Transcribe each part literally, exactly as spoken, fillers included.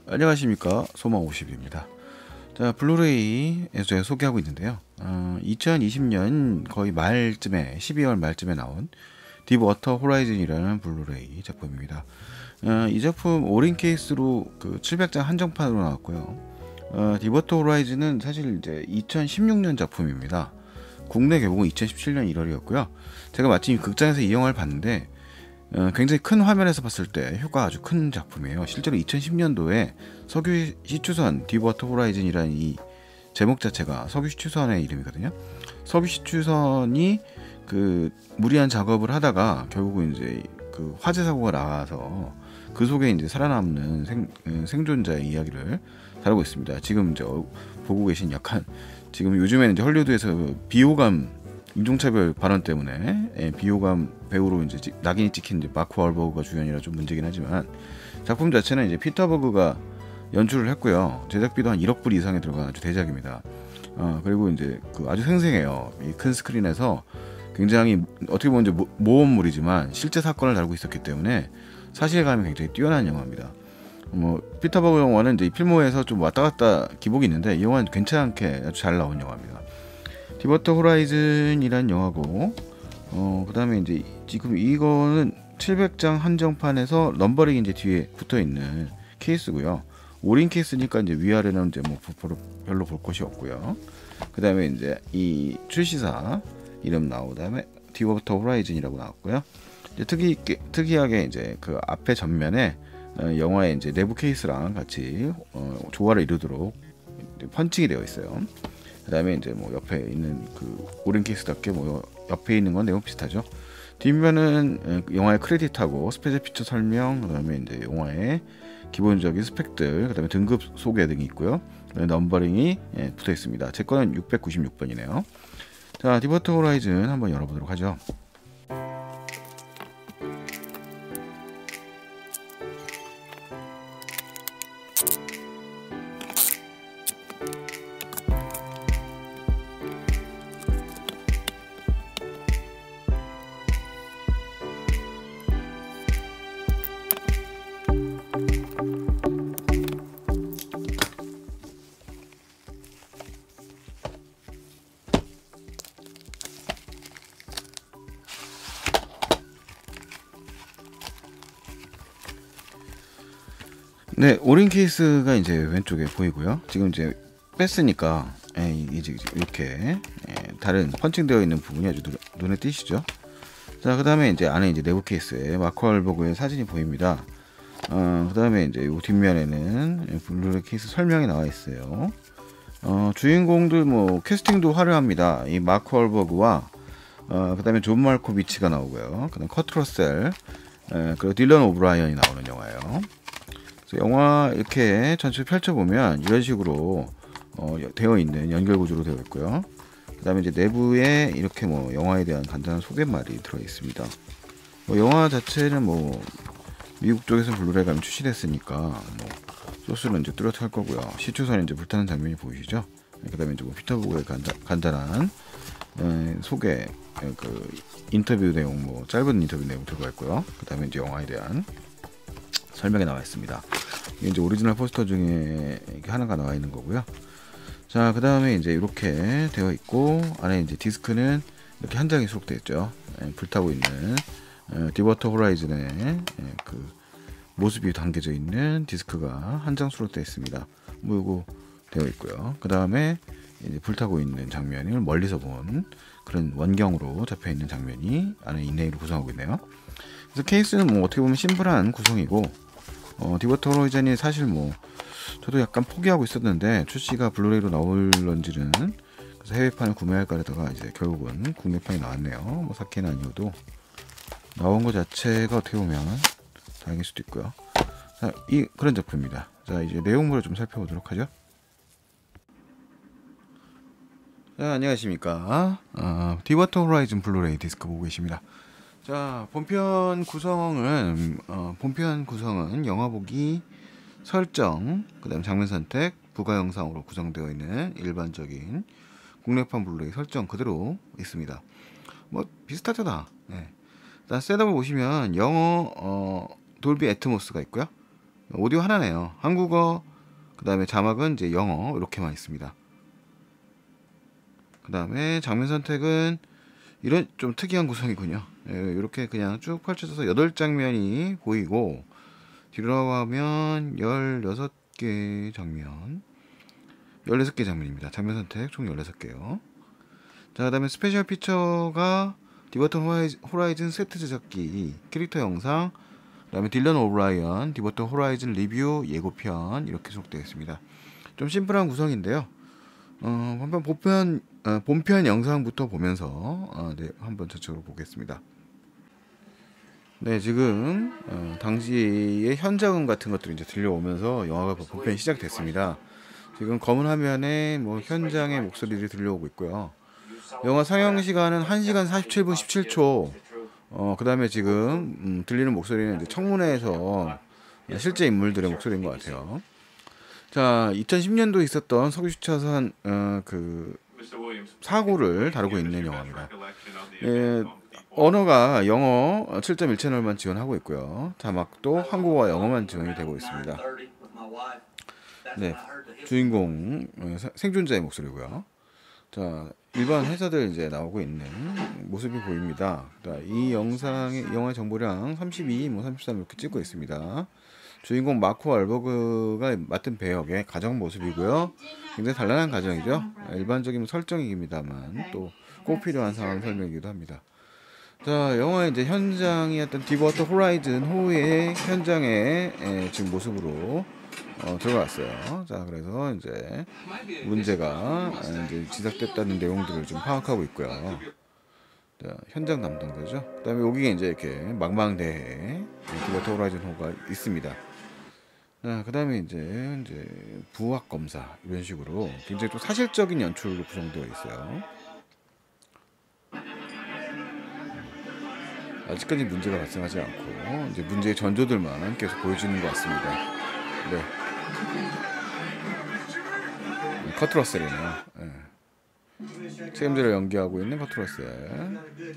안녕하십니까, 소망 오십입니다. 자, 블루레이에서 소개하고 있는데요. 어, 이천이십 년 거의 말쯤에, 십이월 말쯤에 나온 딥 워터 호라이즌이라는 블루레이 작품입니다. 어, 이 작품 오 인 케이스로 그 칠백 장 한정판으로 나왔고요. 어, 딥 워터 호라이즌은 사실 이제 이천십육 년 작품입니다. 국내 개봉은 이천십칠 년 일월이었고요. 제가 마침 극장에서 이 영화를 봤는데 어, 굉장히 큰 화면에서 봤을 때 효과가 아주 큰 작품이에요. 실제로 이천십 년도에 석유 시추선 딥 워터 호라이즌이라는 이 제목 자체가 석유 시추선의 이름이거든요. 석유 시추선이 그 무리한 작업을 하다가 결국은 이제 그 화재 사고가 나와서 그 속에 이제 살아남는 생, 생존자의 이야기를 다루고 있습니다. 지금 이제 보고 계신 약간 지금 요즘에는 이제 헐리우드에서 비호감 인종차별 발언 때문에 예, 비호감 배우로 이제 찌, 낙인이 찍힌 이제 마크 월버그가 주연이라 좀 문제긴 하지만 작품 자체는 이제 피터 버그가 연출을 했고요. 제작비도 한 일억 불 이상에 들어간 아주 대작입니다. 어, 그리고 이제 그 아주 생생해요. 이 큰 스크린에서 굉장히 어떻게 보면 이제 모, 모험물이지만 실제 사건을 다루고 있었기 때문에 사실감이 굉장히 뛰어난 영화입니다. 뭐 피터 버그 영화는 이제 필모에서 좀 왔다 갔다 기복이 있는데 이 영화는 괜찮게 아주 잘 나온 영화입니다. 딥 워터 호라이즌이란 영화고 어 그다음에 이제 지금 이거는 칠백 장 한정판에서 넘버링이 이제 뒤에 붙어 있는 케이스고요. 오 인 케이스니까 이제 위아래는 이제 뭐 별로 볼 것이 없고요. 그다음에 이제 이 출시사 이름 나오고 그다음에 딥 워터 호라이즌이라고 나왔고요. 이제 특이 특이하게 이제 그 앞에 전면에 어, 영화의 이제 내부 케이스랑 같이 어, 조화를 이루도록 펀칭이 되어 있어요. 그다음에 이제 뭐 옆에 있는 그 오린 케이스답게 뭐 옆에 있는 건 내용 비슷하죠. 뒷면은 영화의 크레딧하고 스페셜 피처 설명, 그다음에 이제 영화의 기본적인 스펙들, 그다음에 등급 소개 등이 있고요. 넘버링이 예, 붙어 있습니다. 제 거는 육백구십육 번이네요. 자, 딥 워터 호라이즌 한번 열어보도록 하죠. 네, 오 인 케이스가 이제 왼쪽에 보이고요. 지금 이제 뺐으니까 예, 이제 이렇게 예, 다른 펀칭되어 있는 부분이 아주 눈, 눈에 띄시죠. 자, 그 다음에 이제 안에 이제 내부 케이스에 마크 월버그의 사진이 보입니다. 어, 그 다음에 이제 이 뒷면에는 블루레이 케이스 설명이 나와 있어요. 어, 주인공들 뭐 캐스팅도 화려합니다. 이 마크 월버그와 어, 그 다음에 존 말코비치가 나오고요. 그 다음 커트 러셀, 에, 그리고 딜런 오브라이언이 나오는 영화예요. 영화 이렇게 전체 펼쳐보면 이런 식으로 어, 되어 있는 연결 구조로 되어 있고요. 그 다음에 이제 내부에 이렇게 뭐 영화에 대한 간단한 소개말이 들어 있습니다. 뭐 영화 자체는 뭐 미국 쪽에서 블루레이 감이 출시됐으니까 뭐 소스는 이제 뚜렷할 거고요. 시추선이 이제 불타는 장면이 보이시죠? 그 다음에 이제 뭐 피터 보그의 간단, 간단한 에, 소개, 에, 그 인터뷰 내용, 뭐 짧은 인터뷰 내용 들어가 있고요. 그 다음에 이제 영화에 대한 설명이 나와 있습니다. 이게 이제 오리지널 포스터 중에 하나가 나와 있는 거고요. 자, 그 다음에 이제 이렇게 되어 있고 안에 이제 디스크는 이렇게 한 장이 수록되어 있죠. 예, 불타고 있는 딥 워터 호라이즌의 예, 그 모습이 담겨져 있는 디스크가 한 장 수록되어 있습니다. 뭐 요거 되어 있고요. 그 다음에 이제 불타고 있는 장면을 멀리서 본 그런 원경으로 잡혀 있는 장면이 안에 인레이를 구성하고 있네요. 그래서 케이스는 뭐 어떻게 보면 심플한 구성이고 어, 딥 워터 호라이즌이 사실 뭐 저도 약간 포기하고 있었는데 출시가 블루레이로 나올런지는 그래서 해외판을 구매할까 하다가 이제 결국은 국내판이 나왔네요. 뭐 사케는 아니어도 나온 것 자체가 어떻게 보면 다행일 수도 있고요. 자, 이 그런 작품입니다. 자, 이제 내용물을 좀 살펴보도록 하죠. 자, 안녕하십니까. 어, 딥 워터 호라이즌 블루레이 디스크 보고 계십니다. 자, 본편 구성은 어, 본편 구성은 영화 보기, 설정, 그다음 장면 선택, 부가 영상으로 구성되어 있는 일반적인 국내판 블루레이 설정 그대로 있습니다. 뭐 비슷하죠 다. 네. 일단 셋업을 보시면 영어 어, 돌비 애트모스가 있고요. 오디오 하나네요. 한국어, 그 다음에 자막은 이제 영어 이렇게만 있습니다. 그 다음에 장면 선택은 이런 좀 특이한 구성이군요. 이렇게 그냥 쭉 펼쳐져서 여덟 장면이 보이고 뒤로 가면 열여섯 개 장면, 열여섯 개 장면입니다. 장면 선택 총 열여섯 개요. 자, 그 다음에 스페셜 피처가 디버터 호라이즌 세트 제작기, 캐릭터 영상, 그 다음에 딜런 오브라이언, 디버터 호라이즌 리뷰 예고편 이렇게 속되어 있습니다. 좀 심플한 구성인데요. 어, 한번 본편, 어, 본편 영상부터 보면서 어, 네, 한번 저쪽으로 보겠습니다. 네, 지금 어, 당시의 현장음 같은 것들이 이제 들려오면서 영화가 본편이 시작됐습니다. 지금 검은 화면에 뭐 현장의 목소리들이 들려오고 있고요. 영화 상영 시간은 한 시간 사십칠 분 십칠 초. 어, 그 다음에 지금 음, 들리는 목소리는 이제 청문회에서 실제 인물들의 목소리인 것 같아요. 자, 이천십 년도에 있었던 석유주차산 어, 그 사고를 다루고 있는 영화입니다. 예, 언어가 영어 칠 점 일 채널만 지원하고 있고요. 자막도 한국어와 영어만 지원이 되고 있습니다. 네, 주인공 어, 생존자의 목소리고요. 자, 일반 회사들 이제 나오고 있는 모습이 보입니다. 이 영상의 영화 정보량 삼십이, 뭐 삼십삼 이렇게 찍고 있습니다. 주인공 마코 알버그가 맡은 배역의 가정 모습이고요. 굉장히 단란한 가정이죠. 일반적인 설정이기입니다만 또 꼭 필요한 상황 설명이기도 합니다. 자, 영화의 이제 현장이었던 디버터 호라이즌 호의 현장의 에, 지금 모습으로 어, 들어갔어요. 자, 그래서 이제 문제가 이제 지적됐다는 내용들을 좀 파악하고 있고요. 자, 현장 담당자죠. 그다음에 여기에 이제 이렇게 망망대해 디버터 호라이즌 호가 있습니다. 자, 그다음에 이제 이제 부학 검사 이런 식으로 굉장히 좀 사실적인 연출로 구성되어 있어요. 아직까지 문제가 발생하지 않고 이제 문제의 전조들만 계속 보여지는 것 같습니다. 네. 커트 러셀이네요. 네. 책임자를 연기하고 있는 커트 러셀. 네,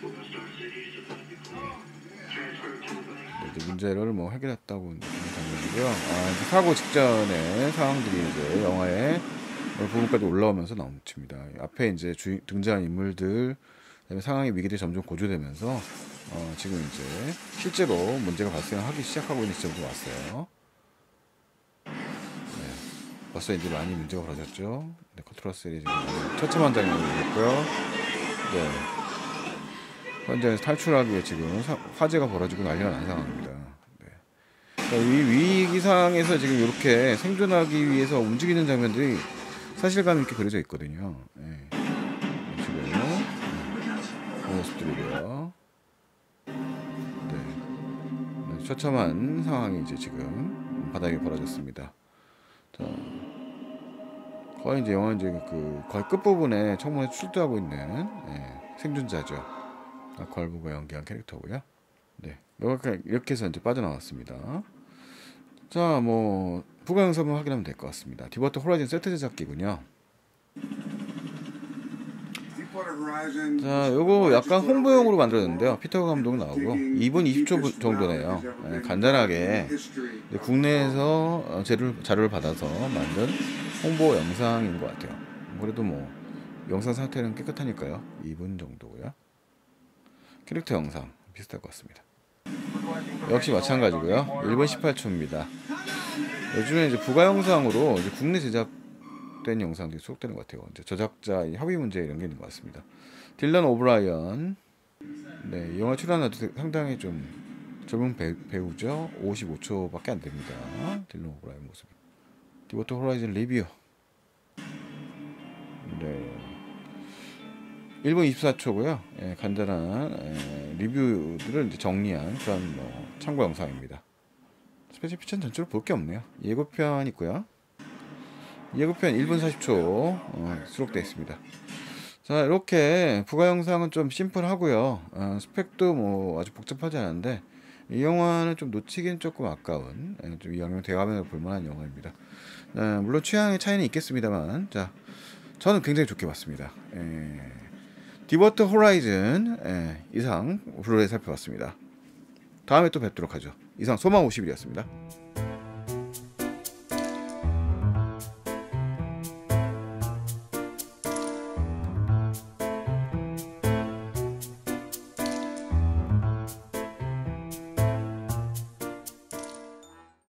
이제 문제를 뭐 해결했다고 장면이고요. 아, 이제 사고 직전의 상황들이 이제 영화의 부분까지 올라오면서 넘칩니다. 앞에 이제 주인, 등장한 인물들, 그다음에 상황의 위기들이 점점 고조되면서 어, 지금 이제 실제로 문제가 발생하기 시작하고 있는 시점으로 왔어요. 네, 벌써 이제 많이 문제가 벌어졌죠. 네, 컨트롤셀이 지금 처참한 장면이 있고요. 네, 현장에서 탈출하기 위해 지금 사, 화재가 벌어지고 난리가 난 상황입니다. 네. 그러니까 이 위기 상황에서 지금 이렇게 생존하기 위해서 움직이는 장면들이 사실감 있게 그려져 있거든요. 네. 지금 그 모습들이고요. 네. 처참한 상황이 이제 지금 바닥에 벌어졌습니다. 자, 거의 이제 영화 이제 그 거의 끝 부분에 청문회 출두하고 있는 네, 생존자죠. 걸브가 연기한 캐릭터고요. 네, 이렇게 이렇게 해서 이제 빠져나왔습니다. 자, 뭐 부가 영상을 확인하면 될 것 같습니다. 디버터 호라이즌 세트 제작기군요. 자, 요거 약간 홍보용으로 만들었는데요. 피터 감독 나오고 이 분 이십 초 정도네요. 네, 간단하게 국내에서 자료를, 자료를 받아서 만든 홍보 영상인 것 같아요. 그래도 뭐 영상 상태는 깨끗하니까요. 이 분 정도고요. 캐릭터 영상 비슷할 것 같습니다. 역시 마찬가지고요. 일 분 십팔 초입니다. 요즘에 이제 부가 영상으로 이제 국내 제작된 영상들이 수록되는 것 같아요. 이제 저작자 협의 문제 이런 게 있는 것 같습니다. 딜런 오브라이언, 네, 이 영화 출연한 상당히 좀 젊은 배, 배우죠. 오십오 초밖에 안 됩니다. 딜런 오브라이언 모습. 디버터 호라이즌 리뷰. 네. 일 분 이십사 초고요. 예, 간단한 예, 리뷰들을 이제 정리한 그런 뭐 참고 영상입니다. 스페셜 피처는 전체로 볼 게 없네요. 예고편 있고요. 예고편 일 분 사십 초 어, 수록되어 있습니다. 자, 이렇게 부가 영상은 좀 심플하고요. 어, 스펙도 뭐 아주 복잡하지 않은데 이 영화는 좀 놓치긴 조금 아까운 예, 좀 이왕이면 대화면으로 볼만한 영화입니다. 어, 물론 취향의 차이는 있겠습니다만, 자, 저는 굉장히 좋게 봤습니다. 예, 디버터 호라이즌 예, 이상 블루레이 살펴봤습니다. 다음에 또 뵙도록 하죠. 이상 소망 오십 일이었습니다.